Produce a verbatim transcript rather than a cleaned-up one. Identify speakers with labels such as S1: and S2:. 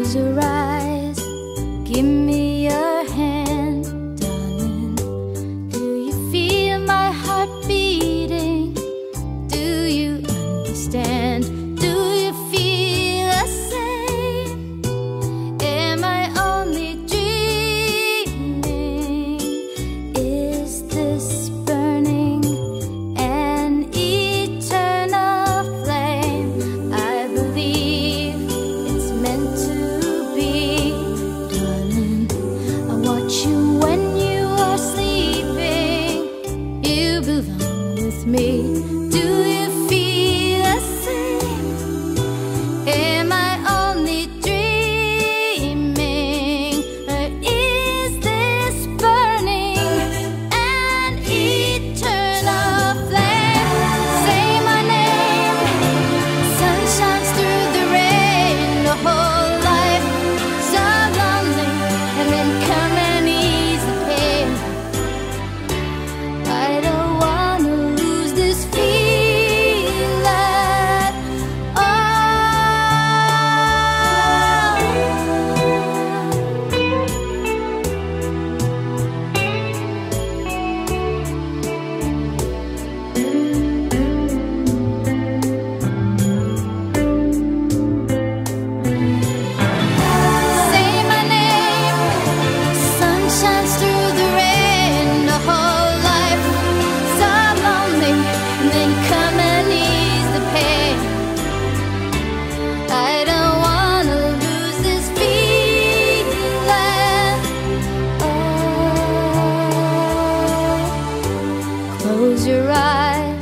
S1: Close your eyes, give me your hand, darling. Do you feel my heart beating? Do you understand? Do you feel the same? Am I only dreaming? Is this burning an eternal flame? I believe it's meant to be, darling. I watch you when you are sleeping. You belong with me. Do you feel the same? Am I only dreaming? Or is this burning an eternal flame? Say my name. Sun shines through the rain. The whole life so lonely, and then come and ease the pain. I don't wanna lose this feeling at Say my name. Sun shines through the rain. The whole life so lonely, and then come and ease the pain. I don't wanna lose this feeling. Oh, close your eyes.